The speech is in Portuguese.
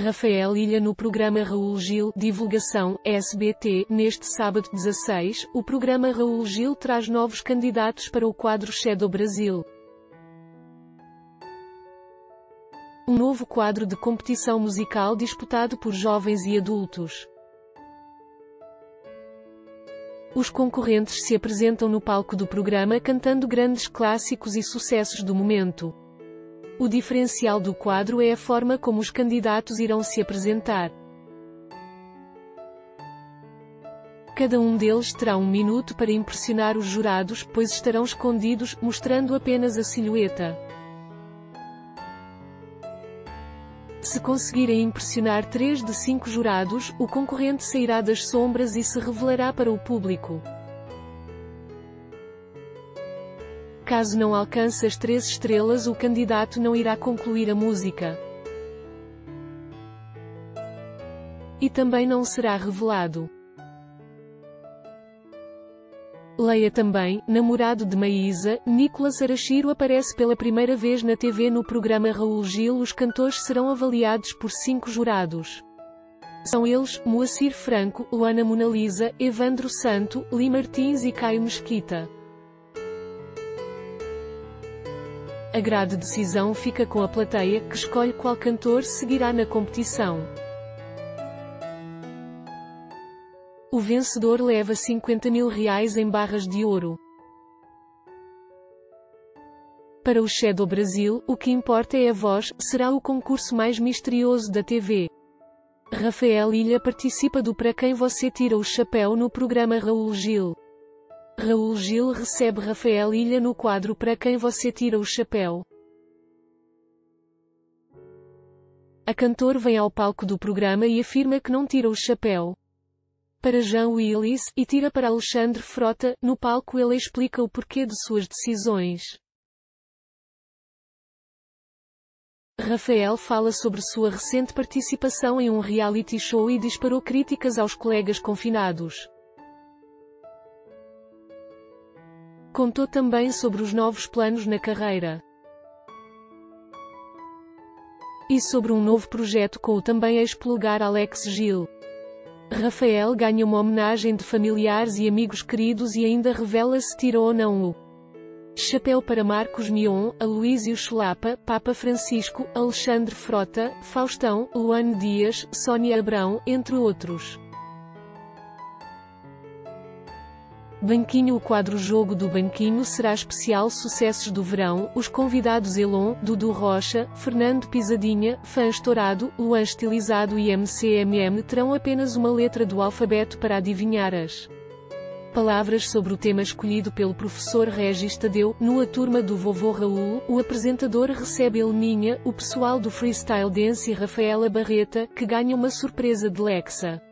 Rafael Ilha no programa Raul Gil, divulgação, SBT. Neste sábado 16, o programa Raul Gil traz novos candidatos para o quadro Shadow Brasil. Um novo quadro de competição musical disputado por jovens e adultos. Os concorrentes se apresentam no palco do programa cantando grandes clássicos e sucessos do momento. O diferencial do quadro é a forma como os candidatos irão se apresentar. Cada um deles terá 1 minuto para impressionar os jurados, pois estarão escondidos, mostrando apenas a silhueta. Se conseguirem impressionar 3 de 5 jurados, o concorrente sairá das sombras e se revelará para o público. Caso não alcance as 3 estrelas, o candidato não irá concluir a música. E também não será revelado. Leia também, namorado de Maísa, Nicolas Arachiro aparece pela primeira vez na TV no programa Raul Gil. Os cantores serão avaliados por 5 jurados. São eles, Moacir Franco, Luana Monalisa, Evandro Santo, Li Martins e Caio Mesquita. A grade decisão fica com a plateia, que escolhe qual cantor seguirá na competição. O vencedor leva 50 mil reais em barras de ouro. Para o Shadow Brasil, o que importa é a voz, será o concurso mais misterioso da TV. Rafael Ilha participa do Para Quem Você Tira o Chapéu no programa Raul Gil. Raul Gil recebe Rafael Ilha no quadro Para Quem Você Tira o Chapéu. A cantor vem ao palco do programa e afirma que não tira o chapéu para Jean Willis, e tira para Alexandre Frota. No palco ele explica o porquê de suas decisões. Rafael fala sobre sua recente participação em um reality show e disparou críticas aos colegas confinados. Contou também sobre os novos planos na carreira. E sobre um novo projeto com o também ex-polegar Alex Gil. Rafael ganha uma homenagem de familiares e amigos queridos e ainda revela se tira ou não o chapéu para Marcos Mion, Aloísio Chulapa, Papa Francisco, Alexandre Frota, Faustão, Luane Dias, Sónia Abrão, entre outros. Banquinho. O quadro Jogo do Banquinho será especial sucessos do verão. Os convidados Elon, Dudu Rocha, Fernando Pisadinha, Fã Estourado, Luan Estilizado e MCMM terão apenas uma letra do alfabeto para adivinhar as palavras sobre o tema escolhido pelo professor Regis Tadeu. No A Turma do Vovô Raul, o apresentador recebe Heleninha, o pessoal do Freestyle Dance e Rafaela Barreta, que ganha uma surpresa de Lexa.